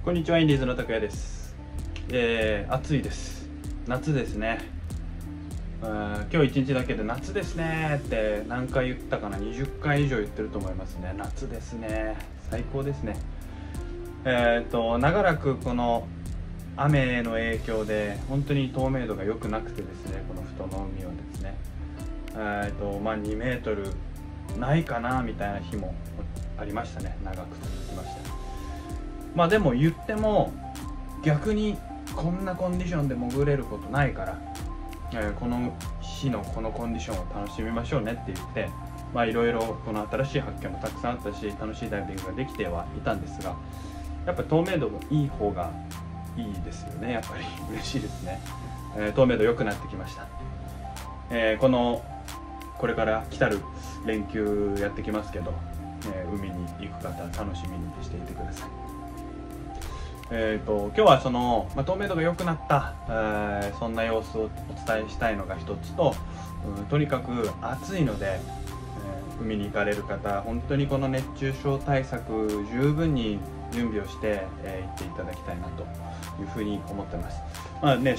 こんにちは、インディーズの拓也です。暑いです。夏ですね。今日一日だけで夏ですねって何回言ったかな、20回以上言ってると思いますね。夏ですね。最高ですね。長らくこの雨の影響で本当に透明度が良くなくてですね、この富戸の海はですね、2メートルないかなみたいな日もありましたね。長く続きました。でも言っても逆にこんなコンディションで潜れることないから、この日のこのコンディションを楽しみましょうねって言って、いろいろこの新しい発見もたくさんあったし、楽しいダイビングができてはいたんですが、やっぱり透明度がいい方がいいですよね。やっぱり嬉しいですね。透明度良くなってきました。これから来たる連休やってきますけど、海に行く方楽しみにしていてください。今日はその、透明度が良くなった、そんな様子をお伝えしたいのが一つと、とにかく暑いので、海に行かれる方本当にこの熱中症対策十分に準備をして、行っていただきたいなというふうに思ってます。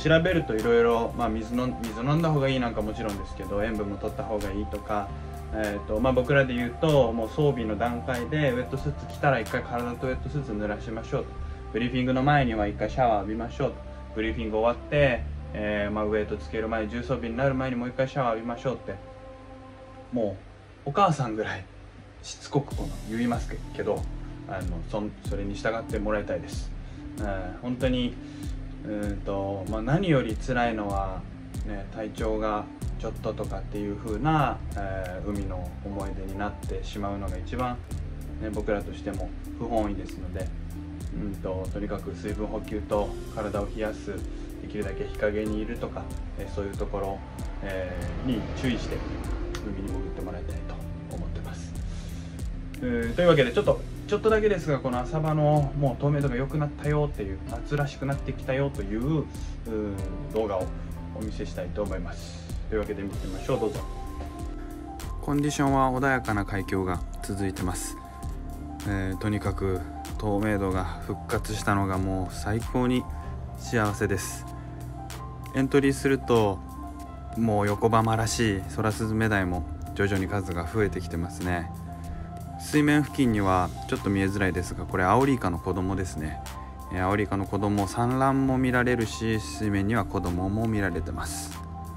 調べるといろいろ水飲んだ方がいいなんかもちろんですけど、塩分も取った方がいいとか、僕らで言うともう装備の段階でウェットスーツ着たら一回体とウェットスーツ濡らしましょうと、ブリーフィングの前には一回シャワー浴びましょうと、ブリーフィング終わって、ウェイトつける前、重装備になる前にもう一回シャワー浴びましょうって、もうお母さんぐらいしつこく言いますけど、それに従ってもらいたいです。本当に何より辛いのは、体調がちょっととかっていう風な、海の思い出になってしまうのが一番、僕らとしても不本意ですので、とにかく水分補給と体を冷やす、できるだけ日陰にいるとか、そういうところ、に注意して海に潜ってもらいたいと思ってます。というわけでちょっとだけですが、この浅場のもう透明度が良くなったよっていう、夏らしくなってきたよという動画をお見せしたいと思います。というわけで見てみましょう。どうぞ。コンディションは穏やかな海況が続いてます。とにかく透明度が復活したのがもう最高に幸せです。エントリーするともう横浜らしいソラスズメダイも徐々に数が増えてきてますね。水面付近にはちょっと見えづらいですが、これアオリイカの子供ですね。アオリイカの子供、産卵も見られるし、水面には子供も見られてます。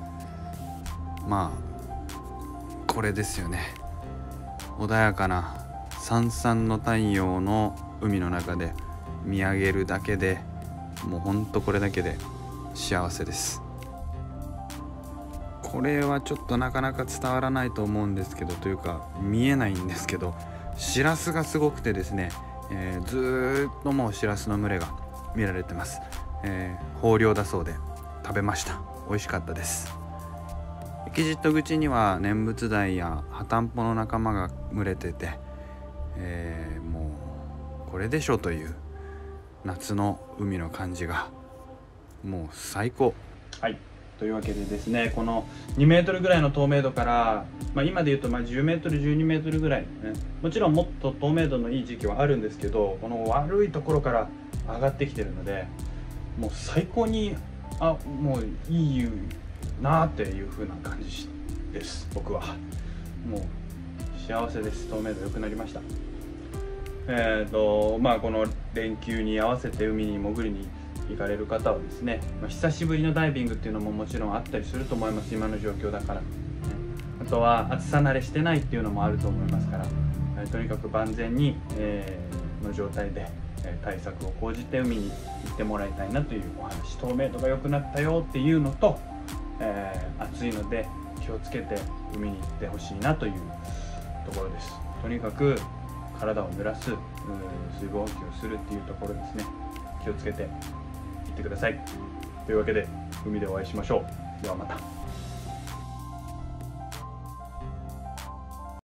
これですよね。穏やかなさんさんの太陽の海の中で見上げるだけで、もうほんとこれだけで幸せです。これはちょっとなかなか伝わらないと思うんですけど、というか見えないんですけど、シラスがすごくてですね、ずーっともうシラスの群れが見られてます。豊漁だそうで食べました。美味しかったです。エキジット口には念仏鯛やハタンポの仲間が群れてて、もうこれでしょという夏の海の感じがもう最高。はい、というわけでですね、この2メートルぐらいの透明度から、今で言うと10メートル12メートルぐらい、もちろんもっと透明度のいい時期はあるんですけど、この悪いところから上がってきてるので、もう最高にもういいなっていう風な感じです。僕はもう幸せです。透明度良くなりました。この連休に合わせて海に潜りに行かれる方はですね、久しぶりのダイビングっていうのももちろんあったりすると思います。今の状況だから、あとは暑さ慣れしてないっていうのもあると思いますから、とにかく万全に、の状態で対策を講じて海に行ってもらいたいなというお話。透明度が良くなったよっていうのと、暑いので気をつけて海に行ってほしいなというところです。とにかく体を濡らす、水分補給をするっていうところですね。気をつけていってください。というわけで海でお会いしましょう。ではまた。